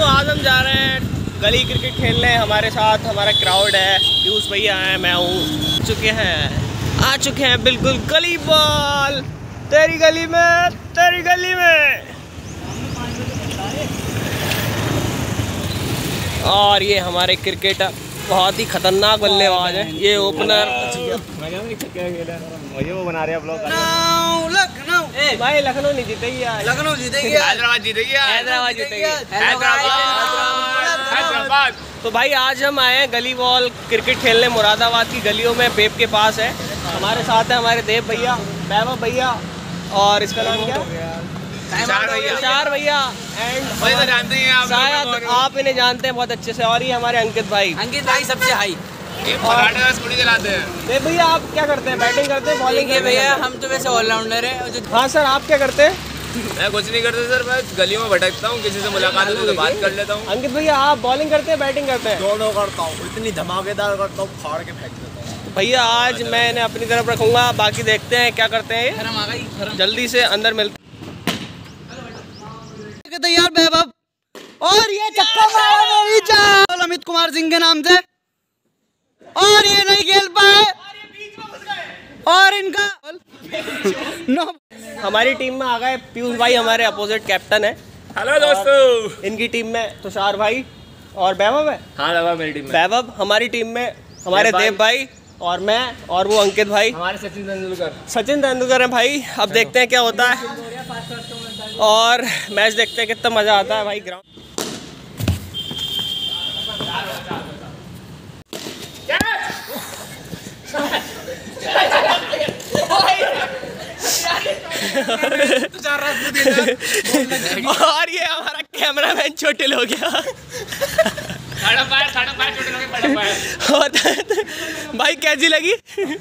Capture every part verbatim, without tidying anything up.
दोस्तों आज हम जा रहे हैं गली क्रिकेट खेलने। हमारे साथ हमारा क्राउड है, पीयूष भैया हैं, मैं हूँ। चुके हैं आ चुके हैं बिल्कुल गली बॉल तेरी गली में तेरी गली में। और ये हमारे क्रिकेटर बहुत ही खतरनाक बल्लेबाज है। ये ओपनर वो बना रहे हैं ब्लॉग। लखनऊ भाई लखनऊ नहीं जीतेगी, लखनऊ जीतेगी, हैदराबाद जीतेगी, हैदराबाद जीतेगी, हैदराबाद। तो भाई आज हम आए हैं गली बॉल क्रिकेट खेलने मुरादाबाद की गलियों में, पेप के पास है। हमारे साथ है हमारे देव भैया, वैभव भैया और इसका नाम क्या तुषार भैया, तुषार भैया एंड जानते हैं आप, शायद आप इन्हें जानते हैं बहुत अच्छे से। और ये हमारे अंकित भाई, अंकित भाई सबसे हाई स्कूटी चलाते हैं। देव भैया आप क्या करते हैं, बैटिंग करते हैं बॉलिंग? भैया हम तो वैसे ऑलराउंडर है। हाँ सर आप क्या करते हैं? मैं कुछ नहीं करता सर, मैं गलियों में भटकता हूँ, किसी से मुलाकात होती है तो बात कर लेता हूँ। अंकित भैया आप बॉलिंग करते हैं बैटिंग करते हैं? दोनों करता हूँ, इतनी धमाकेदार करता हूँ, फाड़ के फेंक देता हूँ। भैया आज मैं इन्हें अपनी तरफ रखूंगा, बाकी देखते हैं क्या करते हैं ये। जल्दी से अंदर मिलते तैयार वैभव और ये चक्का मारा अमित कुमार सिंह के नाम से, और ये नहीं खेल पाए और इनका नो। हमारी टीम में आ गए पीयूष भाई, हमारे अपोजिट कैप्टन है। हेलो दोस्तों। इनकी टीम में तुषार भाई और वैभव है। हाँ वैभव मेरी टीम में। वैभव हमारी टीम में हमारे देव भाई और मैं और वो अंकित भाई, हमारे सचिन तेंदुलकर सचिन तेंदुलकर है भाई। अब देखते हैं क्या होता है और मैच देखते हैं कितना मजा आता है भाई। ग्राउंड और ये हमारा कैमरामैन छोटे हो गया। और भाई कैसी लगी?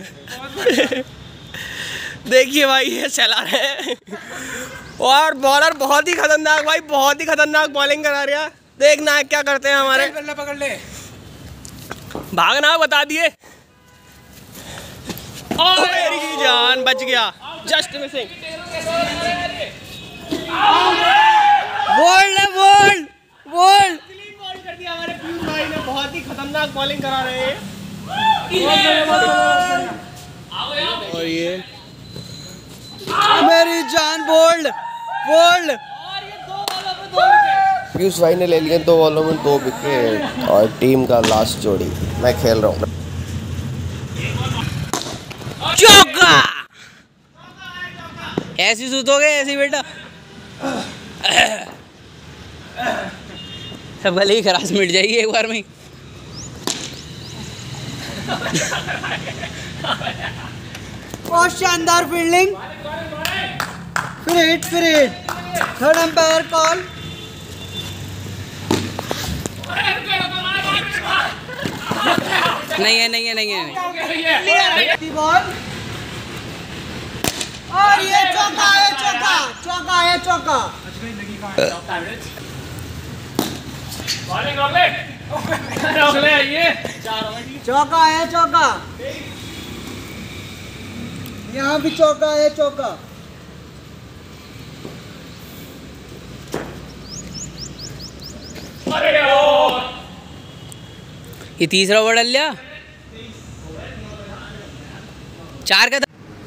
देखिए भाई ये चला रहे हैं और बॉलर बहुत ही खतरनाक भाई, बहुत ही खतरनाक बॉलिंग करा रहा है। देखना है क्या करते हैं हमारे। पकड़ ले, भागना बता दिए। और मेरी की जान बच गया, just missing. Bowled bowled bowled कर दिया हमारे पीयूष भाई ने, बहुत ही खतरनाक बॉलिंग करा रहे हैं। और ये मेरी जान बोल्ड बोल्ड। पीयूष भाई ने ले लिए दो बॉलों में दो विकेट और टीम का लास्ट जोड़ी। मैं खेल रहा हूँ। चौका ऐसी सुतोगे ऐसी बेटा, सब गले ही खराश मिट जाएगी एक बार में। बहुत शानदार फील्डिंग, फिर हिट फिर हिट। Third umpire call. नहीं है नहीं है नहीं है बॉल और ये चौका है, चौका चौका है, चौका। चौका है, चौका। यहाँ भी चौका है, चौका। ये तीसरा ओवर डाल लिया, चार का।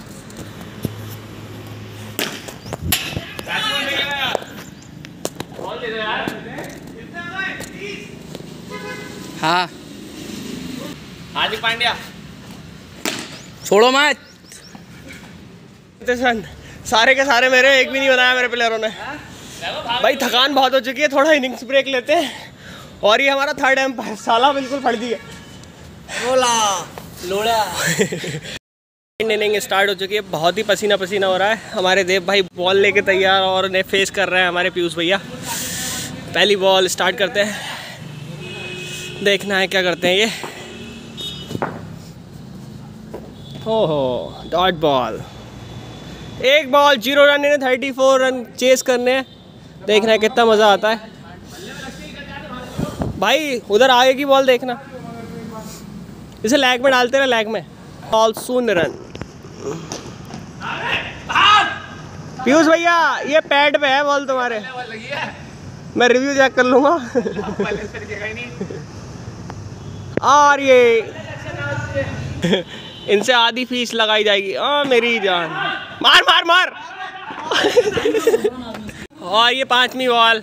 हाँ हार्दिक पांड्या छोड़ो मत। सारे के सारे मेरे, एक भी नहीं बनाया मेरे प्लेयरों ने। भाई थकान बहुत हो चुकी है, थोड़ा इनिंग्स ब्रेक लेते हैं। और ये हमारा थर्ड एम्पायर साला बिल्कुल फट दिया। लोला लोड़ा इनिंग स्टार्ट हो चुकी है, बहुत ही पसीना पसीना हो रहा है। हमारे देव भाई बॉल लेके तैयार और उन्हें फेस कर रहे हैं हमारे पीयूष भैया। पहली बॉल स्टार्ट करते हैं, देखना है क्या करते हैं ये। हो हो डॉट बॉल, एक बॉल जीरो रन, इन्हें थर्टी फोर रन चेस करने हैं। देखना है कितना मज़ा आता है भाई। उधर आगे की बॉल देखना, इसे लैग में डालते रहे, लैग में बॉल शून्य रन। पीयूष भैया ये पैड पे है बॉल तुम्हारे। मैं रिव्यू चेक कर लूंगा। और ये इनसे आधी फीस लगाई जाएगी। हाँ मेरी जान, मार मार मार। और ये पांचवी बॉल।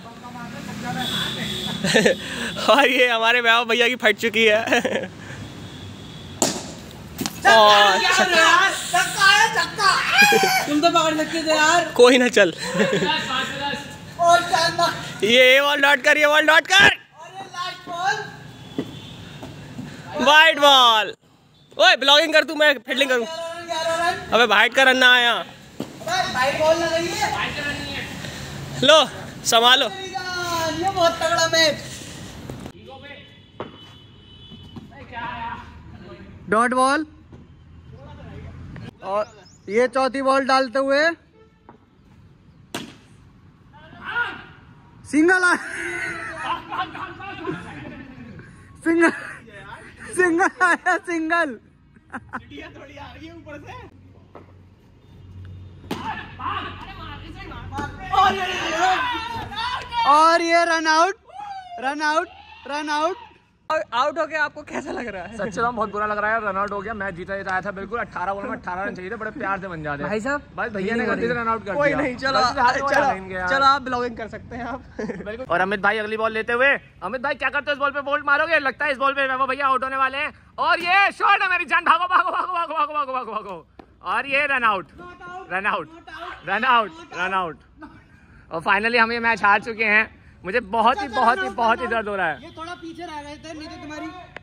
और ये हमारे वैभव भैया की फट चुकी है। और तुम तो पकड़ सकते थे यार। कोई ना चल। और ये बॉल डॉट कर, ये बॉल डॉट कर। White ball. ओए ब्लॉगिंग कर तू, मैं फील्डिंग करूं। अबे वाइट का रन ना आया। लो संभालो। ये बहुत तगड़ा मैच। डॉट बॉल और ये चौथी बॉल डालते हुए सिंगल आ सिंगल सिंगल आया सिंगल। थोड़ी आ रही है ऊपर से। और ये run out run out run out. Out हो गया। आपको कैसा लग रहा है? सच में बहुत बुरा लग रहा है, रन आउट हो गया। मैच जीता जीता आया था बिल्कुल। अठारह बॉल में अठारह रन चाहिए थे, बड़े प्यार से बन जाते भाई साहब। बस भैया ने गलती से रन आउट कर कोई दिया। नहीं, चलो चलो चलो आप ब्लॉगिंग कर सकते हैं आप। बिल्कुल। और अमित भाई अगली बॉल लेते हुए, अमित भाई क्या करते हो? इस बॉल पे बोल्ट मारोगे? लगता है इस बॉल पे वैभव भैया आउट होने वाले हैं। और ये शॉट है मेरी जान, भागो भागो भागो भागो भागो भागो भागो भागो। और ये run out run out run out run out. और फाइनली हम ये मैच हार चुके हैं। मुझे बहुत ही बहुत ही बहुत ही दर्द हो रहा है। ये थोड़ा पीछे रह गए थे, नहीं तो तुम्हारी